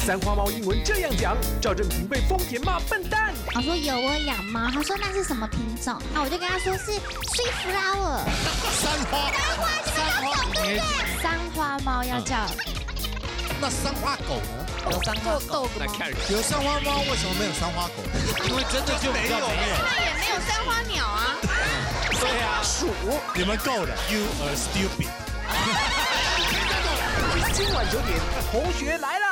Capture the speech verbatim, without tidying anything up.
三花猫英文这样讲，赵正平被丰田骂笨蛋。 我说有，我养猫。他说那是什么品种？那我就跟他说是 sweet flower。 三花， 三花，三花，对不对？三花猫要叫。 那三花狗呢？ 有三花狗， 有三花猫，为什么没有三花狗？ 因为真的就没有， 那也没有三花鸟啊。 对啊，鼠， 你们够了 ，You are stupid。 今晚九点，同学来了。